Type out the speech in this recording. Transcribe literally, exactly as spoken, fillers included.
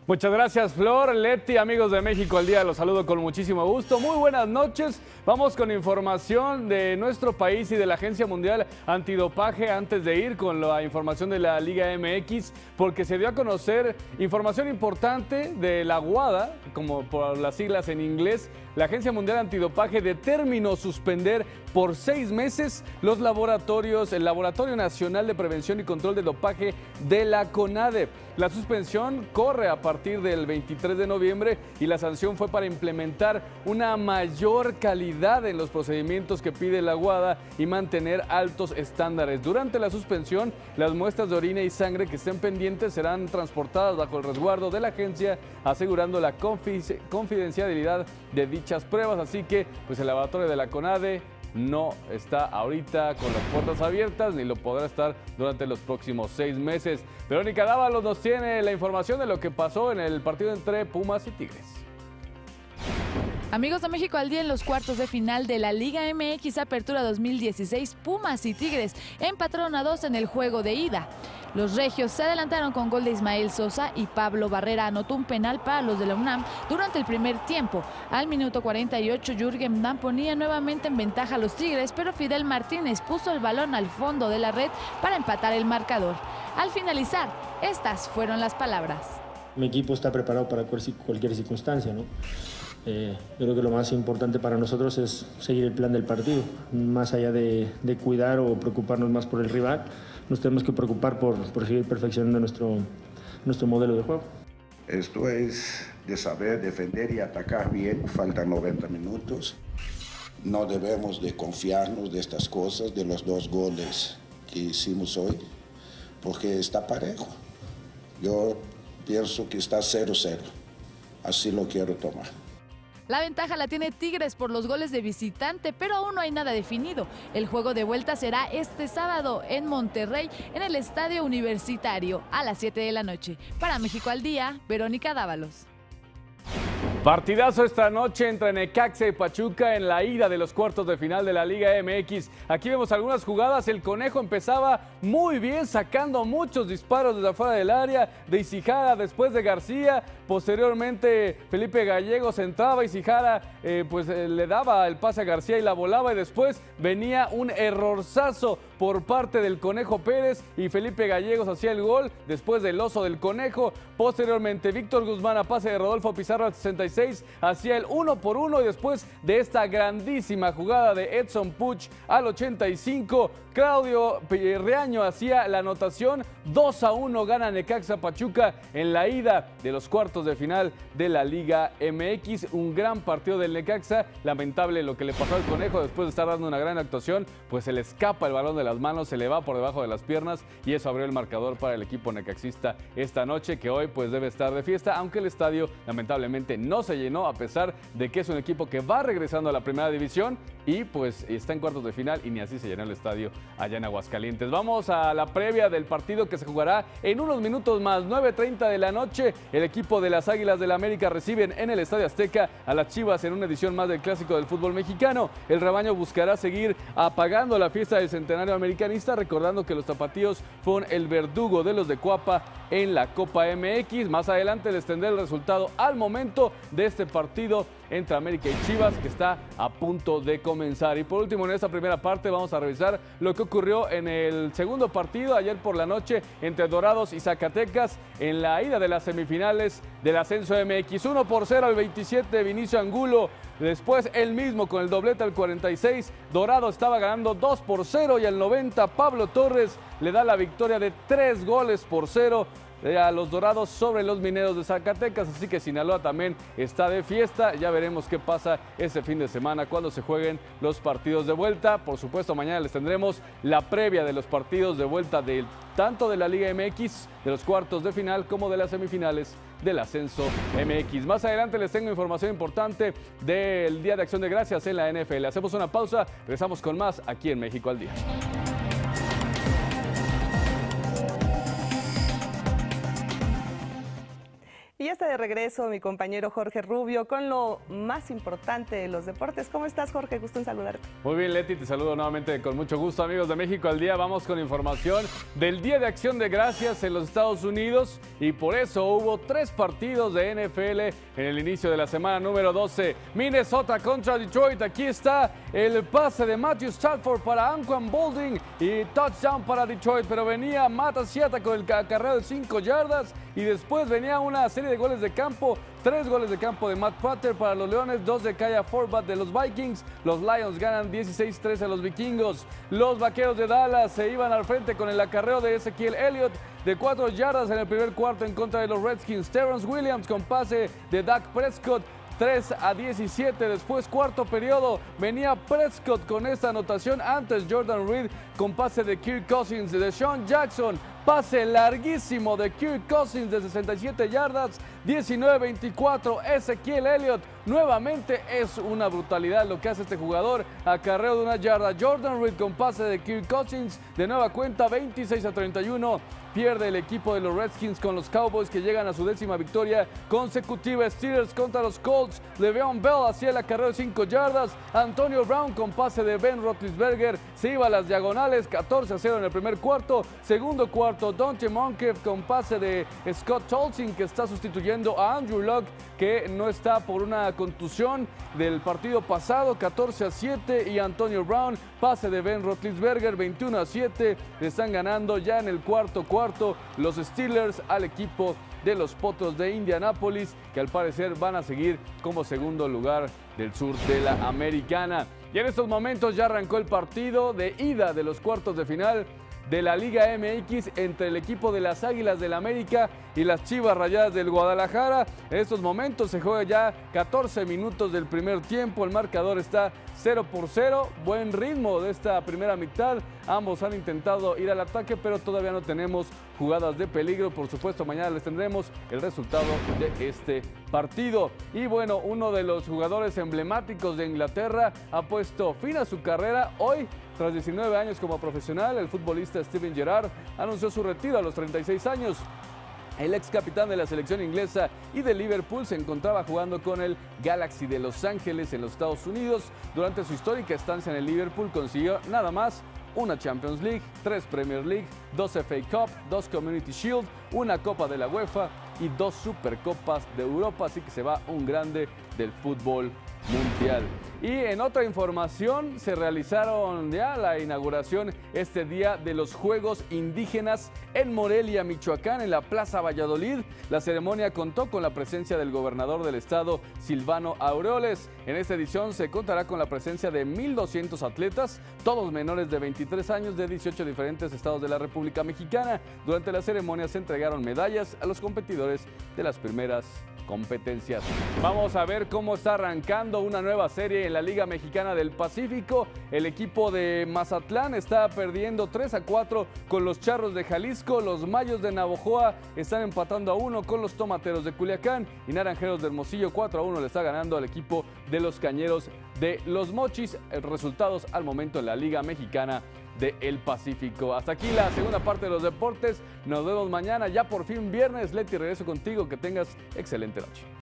Muchas gracias, Flor, Leti, amigos de México al Día, los saludo con muchísimo gusto. Muy buenas noches. Vamos con información de nuestro país y de la Agencia Mundial Antidopaje antes de ir con la información de la Liga M X, porque se dio a conocer información importante de la WADA, como por las siglas en inglés. La Agencia Mundial Antidopaje determinó suspender por seis meses los laboratorios, el Laboratorio Nacional de Prevención y Control de Dopaje de la CONADE. La suspensión corre a partir del veintitrés de noviembre y la sanción fue para implementar una mayor calidad en los procedimientos que pide la WADA y mantener altos estándares. Durante la suspensión, las muestras de orina y sangre que estén pendientes serán transportadas bajo el resguardo de la agencia, asegurando la confidencialidad de dichas pruebas. Así que, pues el laboratorio de la CONADE no está ahorita con las puertas abiertas ni lo podrá estar durante los próximos seis meses. Verónica Dávalos nos tiene la información de lo que pasó en el partido entre Pumas y Tigres. Amigos de México al Día, en los cuartos de final de la Liga M X Apertura dos mil dieciséis, Pumas y Tigres empataron a dos en el juego de ida. Los regios se adelantaron con gol de Ismael Sosa y Pablo Barrera anotó un penal para los de la UNAM durante el primer tiempo. Al minuto cuarenta y ocho, Jürgen Damm ponía nuevamente en ventaja a los Tigres, pero Fidel Martínez puso el balón al fondo de la red para empatar el marcador. Al finalizar, estas fueron las palabras. Mi equipo está preparado para cualquier circunstancia, ¿no? Eh, yo creo que lo más importante para nosotros es seguir el plan del partido. Más allá de, de cuidar o preocuparnos más por el rival, nos tenemos que preocupar por, por seguir perfeccionando nuestro, nuestro modelo de juego. Esto es de saber defender y atacar bien. Faltan noventa minutos. No debemos de confiarnos de estas cosas, de los dos goles que hicimos hoy, porque está parejo. Yo pienso que está cero cero. Así lo quiero tomar. La ventaja la tiene Tigres por los goles de visitante, pero aún no hay nada definido. El juego de vuelta será este sábado en Monterrey, en el Estadio Universitario, a las siete de la noche. Para México al Día, Verónica Dávalos. Partidazo esta noche entre Necaxa y Pachuca en la ida de los cuartos de final de la Liga M X. Aquí vemos algunas jugadas. El Conejo empezaba muy bien, sacando muchos disparos desde afuera del área de Isijara, después de García. Posteriormente Felipe Gallegos entraba, Isijara eh, pues eh, le daba el pase a García y la volaba, y después venía un errorzazo por parte del Conejo Pérez y Felipe Gallegos hacía el gol después del oso del Conejo. Posteriormente Víctor Guzmán a pase de Rodolfo Pizarro al sesenta y seis hacía el uno por uno, y después de esta grandísima jugada de Edson Puch al ochenta y cinco, Claudio Reaño hacía la anotación. Dos a uno gana Necaxa Pachuca en la ida de los cuartos de final de la Liga M X. Un gran partido del Necaxa. Lamentable lo que le pasó al Conejo después de estar dando una gran actuación, pues se le escapa el balón de las manos, se le va por debajo de las piernas, y eso abrió el marcador para el equipo necaxista esta noche, que hoy pues debe estar de fiesta, aunque el estadio lamentablemente no se llenó, a pesar de que es un equipo que va regresando a la primera división y pues está en cuartos de final, y ni así se llenó el estadio allá en Aguascalientes. Vamos a la previa del partido que se jugará en unos minutos más. Nueve treinta de la noche, el equipo de las Águilas del América reciben en el Estadio Azteca a las Chivas en una edición más del Clásico del fútbol mexicano. El rebaño buscará seguir apagando la fiesta del centenario americanista, recordando que los tapatíos fueron el verdugo de los de Cuapa en la Copa M X. Más adelante les tendré el resultado al momento de este partido entre América y Chivas, que está a punto de comenzar. Y por último, en esta primera parte vamos a revisar lo que ocurrió en el segundo partido ayer por la noche entre Dorados y Zacatecas en la ida de las semifinales del ascenso M X. uno por cero al veintisiete, Vinicio Angulo. Después él mismo con el doblete al cuarenta y seis. Dorado estaba ganando dos por cero, y al noventa Pablo Torres le da la victoria de tres goles por cero a los Dorados sobre los Mineros de Zacatecas. Así que Sinaloa también está de fiesta. Ya veremos qué pasa este fin de semana cuando se jueguen los partidos de vuelta. Por supuesto, mañana les tendremos la previa de los partidos de vuelta de tanto de la Liga M X, de los cuartos de final, como de las semifinales del ascenso M X. Más adelante les tengo información importante del Día de Acción de Gracias en la N F L. Hacemos una pausa, regresamos con más aquí en México al Día. Y ya está de regreso mi compañero Jorge Rubio con lo más importante de los deportes. ¿Cómo estás, Jorge? Gusto en saludarte. Muy bien, Leti, te saludo nuevamente con mucho gusto, amigos de México al Día. Vamos con información del Día de Acción de Gracias en los Estados Unidos y por eso hubo tres partidos de N F L en el inicio de la semana número doce. Minnesota contra Detroit. Aquí está el pase de Matthew Stafford para Anquan Boldin y touchdown para Detroit, pero venía Matt Asiata con el acarreo de cinco yardas y después venía una serie de goles de campo, tres goles de campo de Matt Prater para los Leones, dos de Kaya Forbat de los Vikings. Los Lions ganan dieciséis trece a los Vikingos. Los Vaqueros de Dallas se iban al frente con el acarreo de Ezequiel Elliott de cuatro yardas en el primer cuarto en contra de los Redskins. Terrence Williams con pase de Dak Prescott, tres a diecisiete. Después, cuarto periodo, venía Prescott con esta anotación. Antes, Jordan Reed con pase de Kirk Cousins, de Sean Jackson. Pase larguísimo de Kirk Cousins de sesenta y siete yardas, diecinueve veinticuatro. Ezequiel Elliott, nuevamente es una brutalidad lo que hace este jugador. Acarreo de una yarda. Jordan Reed con pase de Kirk Cousins, de nueva cuenta, veintiséis a treinta y uno. Pierde el equipo de los Redskins con los Cowboys, que llegan a su décima victoria consecutiva. Steelers contra los Colts. Le'Veon Bell hacía el acarreo de cinco yardas. Antonio Brown con pase de Ben Roethlisberger se iba a las diagonales. catorce a cero en el primer cuarto. Segundo cuarto, Dante Moncrief con pase de Scott Tolzien, que está sustituyendo a Andrew Luck, que no está por una contusión del partido pasado. catorce a siete. Y Antonio Brown, pase de Ben Roethlisberger, veintiuno a siete. Le están ganando ya en el cuarto cuarto los Steelers al equipo de los Potros de Indianápolis, que al parecer van a seguir como segundo lugar del sur de la Americana. Y en estos momentos ya arrancó el partido de ida de los cuartos de final de la Liga M X entre el equipo de las Águilas del América y las Chivas Rayadas del Guadalajara. En estos momentos se juega ya catorce minutos del primer tiempo. El marcador está cero por cero. Buen ritmo de esta primera mitad. Ambos han intentado ir al ataque, pero todavía no tenemos jugadas de peligro. Por supuesto, mañana les tendremos el resultado de este partido. Y bueno, uno de los jugadores emblemáticos de Inglaterra ha puesto fin a su carrera hoy. Tras diecinueve años como profesional, el futbolista Steven Gerrard anunció su retiro a los treinta y seis años. El ex capitán de la selección inglesa y de Liverpool se encontraba jugando con el Galaxy de Los Ángeles en los Estados Unidos. Durante su histórica estancia en el Liverpool consiguió nada más una Champions League, tres Premier League, dos F A Cup, dos Community Shield, una Copa de la UEFA y dos Supercopas de Europa. Así que se va un grande del fútbol mundial. Y en otra información, se realizaron ya la inauguración este día de los Juegos Indígenas en Morelia, Michoacán, en la Plaza Valladolid. La ceremonia contó con la presencia del gobernador del estado, Silvano Aureoles. En esta edición se contará con la presencia de mil doscientos atletas, todos menores de veintitrés años, de dieciocho diferentes estados de la República Mexicana. Durante la ceremonia se entregaron medallas a los competidores de las primeras competencias. Vamos a ver cómo está arrancando una nueva serie en la Liga Mexicana del Pacífico. El equipo de Mazatlán está perdiendo tres a cuatro con los Charros de Jalisco. Los Mayos de Navojoa están empatando a uno con los Tomateros de Culiacán. Y Naranjeros de Hermosillo cuatro a uno le está ganando al equipo de los Cañeros de Los Mochis. Resultados al momento en la Liga Mexicana del Pacífico. Hasta aquí la segunda parte de los deportes. Nos vemos mañana, ya por fin viernes. Leti, regreso contigo. Que tengas excelente noche.